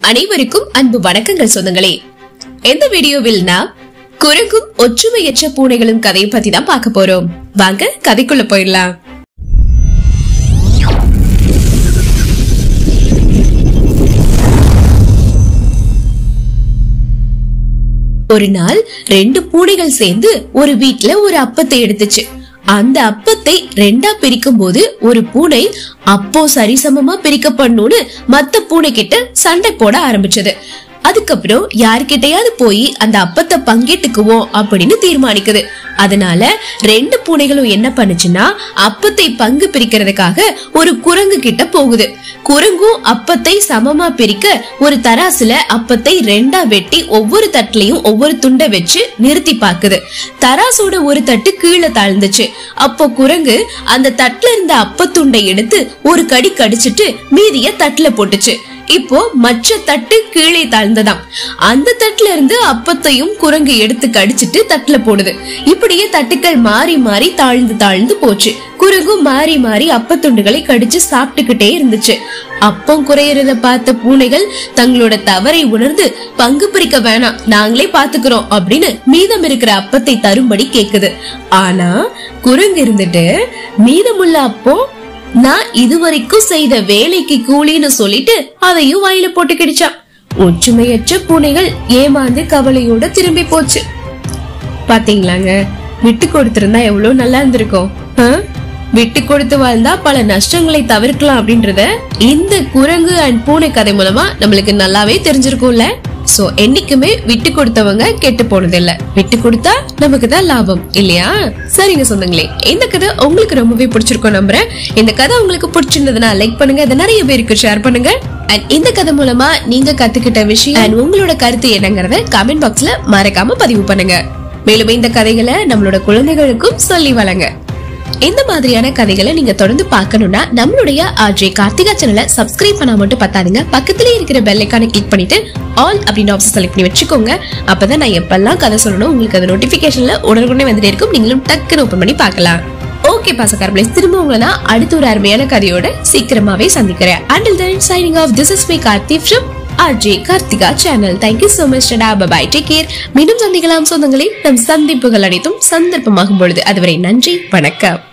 அனைவருக்கும் அன்பு வணக்கங்கள் சொந்தங்களே. இந்த வீடியோவில் நாம் குரங்கும் ஒற்றுமையற்ற பூனைகளும் கதையை பத்தி தான் பார்க்க போறோம். வாங்க கதைக்குள்ள போயிடலாம். ஒரு நாள் 2 பூனைகள் சேர்ந்து ஒரு வீட்ல ஒரு அப்பத்தை எடுத்துச்சு. அந்த அப்பத்தை 2ஆ பிரிக்கும் போது ஒரு பூனை அப்போ சரிசமமா பிரிக்கப்படணும்னு மத்த பூனை கிட்ட சண்டை போட ஆரம்பிச்சது. அதுக்கப்புறம் யாருக்கிட்டையாவது போய் அந்த அப்பத்தை பங்கிட்டுக்குவோம் அப்படின்னு தீர்மானிக்குது. அதனால 2 பூனைகளும் என்ன பண்ணுச்சுன்னா அப்பத்தை பங்கு பிரிக்கிறதுக்காக ஒரு குரங்கு கிட்ட போகுது. குரங்கும் அப்பத்தை சமமா பிரிக்க ஒரு தராசுல அப்பத்தை 2ஆ வெட்டி ஒவ்வொரு தட்டுலயும் ஒவ்வொரு துண்டை வச்சு நிறுத்தி பாக்குது. தராசோட ஒரு தட்டு கீழே தாழ்ந்துச்சு. அப்போ குரங்கு அந்த தட்டுல இருந்த அப்பத்துண்டை எடுத்து ஒரு கடி கடிச்சிட்டு மீதிய தட்டுல போட்டுச்சு. இப்போ மற்ற தட்டு கீழே தாழ்ந்ததாம். அந்த தட்டுல இருந்து அப்பத்தையும் குரங்கு எடுத்து கடிச்சிட்டு தட்டுல போடுது. இப்படியே தட்டுக்கள் மாறி மாறி தாழ்ந்து தாழ்ந்து போச்சு. குரங்கும் மாறி மாறி அப்பத்துண்டுகளை கடிச்சு சாப்பிட்டுக்கிட்டே இருந்துச்சு. அப்பம் குறையறத பார்த்த பூனைகள் தங்களோட தவறை உணர்ந்து பங்கு பிரிக்க வேணாம், நாங்களே பாத்துக்கிறோம் அப்படின்னு மீதம் இருக்கிற அப்பத்தை தரும்படி கேக்குது. ஆனா குரங்கு இருந்துட்டு மீதமுள்ள அப்பம் நான் இதுவரைக்கும் செய்த வேலைக்கு கூலின்னு சொல்லிட்டு அதையும் வாயில போட்டு கிடிச்சான். ஒற்றுமையற்ற பூனைகள் ஏமாந்து கவலையோட திரும்பி போச்சு. பாத்தீங்களாங்க, விட்டு கொடுத்திருந்தா எவ்வளவு நல்லா இருந்திருக்கும். விட்டு கொடுத்து வாழ்ந்தா பல நஷ்டங்களை தவிர்க்கலாம் அப்படின்றத இந்த குரங்கு அண்ட் பூனை கதை மூலமா நம்மளுக்கு நல்லாவே தெரிஞ்சிருக்கும்ல. சோ என்னைக்குமே விட்டு கொடுத்தவங்க கெட்டு போனதில்ல, விட்டு கொடுத்தா நமக்கு தான் லாபம் இல்லையா? சரிங்க சொந்தங்களே, இந்த கதை உங்களுக்கு ரொம்பவே பிடிச்சிருக்கும் நம்புறேன். இந்த கதை உங்களுக்கு பிடிச்சிருந்ததுன்னா லைக் பண்ணுங்க, இதை நிறைய பேருக்கு ஷேர் பண்ணுங்க. அண்ட் இந்த கதை மூலமா நீங்க கத்துக்கிட்ட விஷயம் அண்ட் உங்களோட கருத்து என்னங்கறத கமெண்ட் பாக்ஸ்ல மறக்காம பதிவு பண்ணுங்க. மேலும் இந்த கதைகளை நம்மளோட குழந்தைகளுக்கும் சொல்லி வளங்க. இந்த மாதிரியான கதைகளை நீங்க தொடர்ந்து பார்க்கணும்னா நம்மளுடைய RJ கார்த்திகா சேனலை சப்ஸ்கிரைப் பண்ணா மட்டும் பத்தாதுங்க, பக்கத்திலே இருக்கிற பெல் ஐகானை கிளிக் பண்ணிட்டு ஆல் அப்படின்னு ஆப்ஷன் செலக்ட் பண்ணி வச்சுக்கோங்க. அப்பதான் நான் எப்பெல்லாம் கதை சொல்லணும் உங்களுக்கு அந்த நோட்டிபிகேஷன்ல உடனுக்குடனே வந்துட்டே இருக்கும். நீங்களும் டக்குன்னு ஓபன் பண்ணி பார்க்கலாம். ஓகே பாசக்காரர்களே, திரும்ப உங்களை நான் அடுத்த ஒரு அருமையான கதையோட சீக்கிரமாவே சந்திக்கிறேன். Until then, signing off. This is me Karthi from RJ Karthika channel. Thank you so much. Bye. Take care. மீண்டும் சந்திக்கலாம் சொந்தங்களே. நம் சந்திப்புகள் அனைத்தும் சந்தர்ப்பமாகும் பொழுது. அதுவரை நன்றி, வணக்கம்.